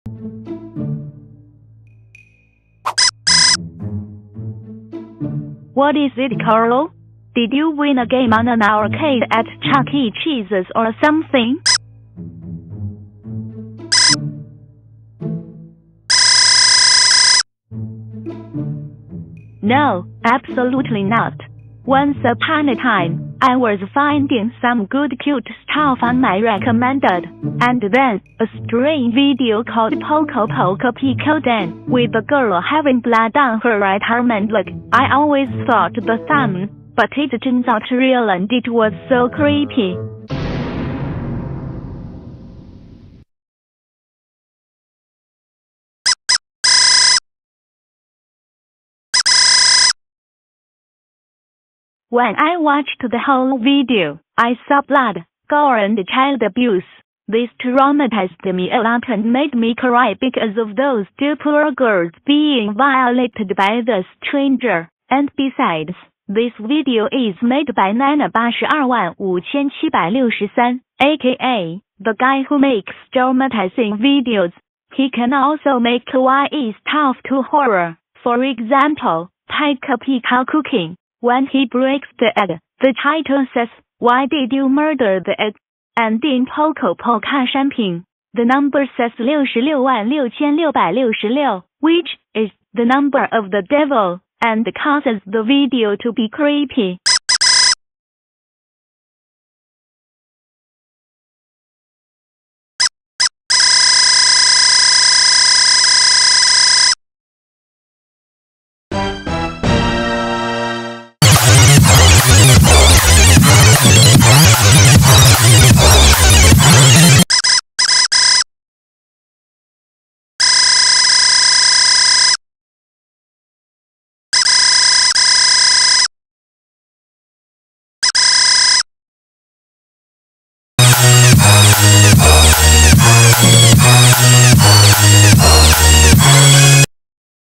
What is it, Carlo? Did you win a game on an arcade at Chuck E. Cheese's or something? No, absolutely not. Once upon a time, I was finding some good cute stuff on my recommended, and then a strange video called POKOPOKOPIKOTAN with a girl having blood on her right arm, and look, I always thought the thumb, but it turns out real and it was so creepy. When I watched the whole video, I saw blood, gore and child abuse. This traumatized me a lot and made me cry because of those two poor girls being violated by the stranger. And besides, this video is made by Nana825763, aka the guy who makes traumatizing videos. He can also make kawaii stuff to horror. For example, Pika Pika cooking. When he breaks the egg, the title says, "Why did you murder the egg?" And in POKOPOKOPIKOTAN Shamping, the number says 666666, which is the number of the devil, and causes the video to be creepy.